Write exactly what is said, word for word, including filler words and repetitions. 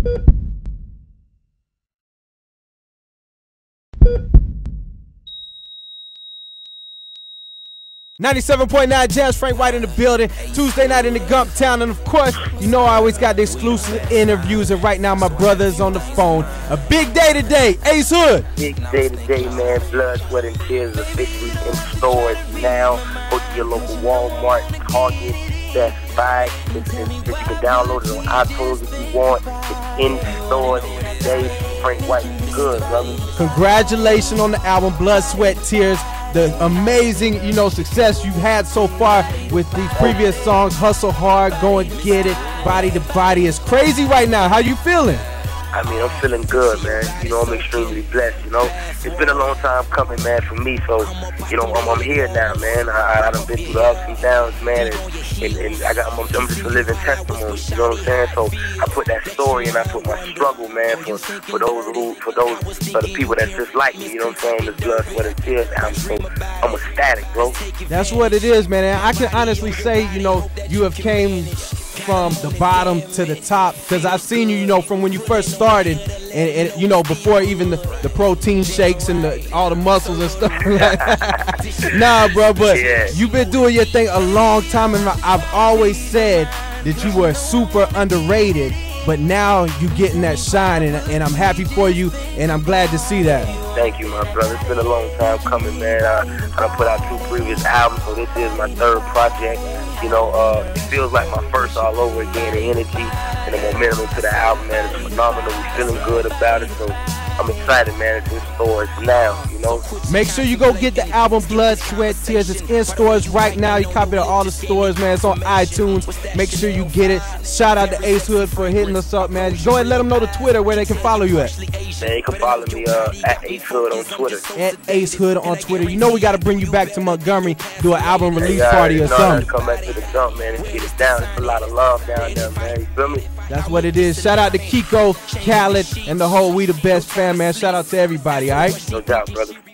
ninety-seven point nine Jazz, Frank White in the building. Tuesday night in the Gump Town. And of course, you know I always got the exclusive interviews. And right now, my brother is on the phone. A big day today. Ace Hood. Big day today, man. Blood, Sweat, and Tears officially in stores now. Go to your local Walmart, Target, Best Buy. It's, it's, it's, you can download it on iTunes if you want. It's in stores today. Frank White, good, brother. Congratulations on the album, Blood, Sweat, Tears. The amazing, you know, success you've had so far with these previous songs. Hustle Hard, Go and Get It, Body to Body. It's crazy right now. How you feeling? I mean, I'm feeling good, man. You know, I'm extremely blessed, you know. It's been a long time coming, man, for me. So, you know, I'm, I'm here now, man. I, I done been through the ups and downs, man. And, and, and I got, I'm, I'm just a living testimony, you know what I'm saying? So I put that story and I put my struggle, man, for, for those who, for those, for the people that's just like me, you know what I'm saying? This Blood, Sweat, and Tears album. So I'm ecstatic, bro. That's what it is, man. And I can honestly say, you know, you have came from the bottom to the top, because I've seen you, you know, from when you first started, and, and you know, before even the, the protein shakes and the, all the muscles and stuff like that. Nah, bro, but yeah. You've been doing your thing a long time, and I've always said that you were super underrated, but now you getting that shine, and, and I'm happy for you, and I'm glad to see that. Thank you, my brother. It's been a long time coming, man. Uh, I done put out two previous albums, so this is my third project. You know, uh, it feels like my first all over again. The energy and the momentum to the album, man, is phenomenal. We're feeling good about it, so I'm excited, man. It's in stores now, you know. Make sure you go get the album Blood, Sweat, Tears. It's in stores right now. You copy it at all the stores, man. It's on iTunes. Make sure you get it. Shout out to Ace Hood for hitting us up, man. Go ahead and let them know the Twitter where they can follow you at. Man, you can follow me uh, at Ace Hood on Twitter. At Ace Hood on Twitter. You know we got to bring you back to Montgomery, do an album release hey, party or know something. Come back to the Gump, man, and get it down. It's a lot of love down there, man. You feel me? That's what it is. Shout out to Kiko, Khaled, and the whole We the Best fam, man. Shout out to everybody, all right? No doubt, brother.